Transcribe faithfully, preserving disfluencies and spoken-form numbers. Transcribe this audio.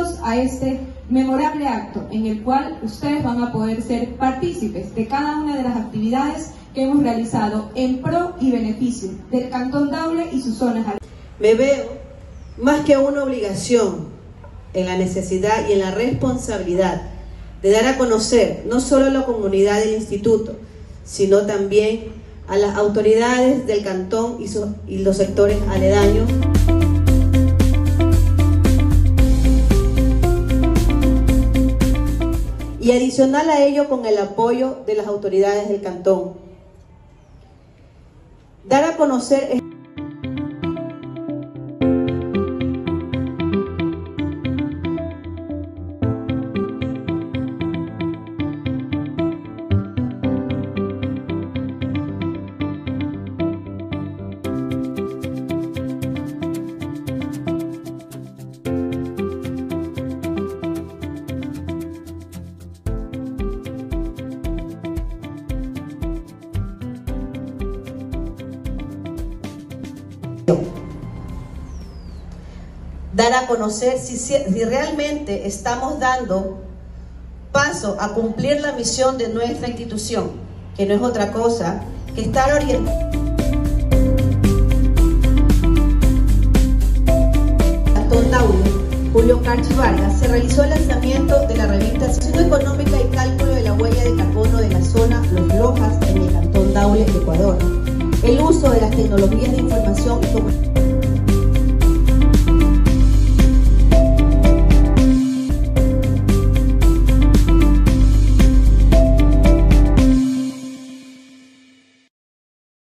bienvenidos a este memorable acto en el cual ustedes van a poder ser partícipes de cada una de las actividades que hemos realizado en pro y beneficio del Cantón Daule y sus zonas. Me veo más que una obligación en la necesidad y en la responsabilidad de dar a conocer no solo a la comunidad del instituto, sino también a las autoridades del cantón y, su, y los sectores aledaños. Y adicional a ello, con el apoyo de las autoridades del cantón. Dar a conocer dar a conocer si, si realmente estamos dando paso a cumplir la misión de nuestra institución, que no es otra cosa que estar orientado. Cantón Daule, Julio Carchi Vargas, se realizó el lanzamiento de la revista Situación Económica y Cálculo de la Huella de Carbono de la zona Los Lojas en el Cantón Daule, Ecuador. El uso de las tecnologías de información y comunicación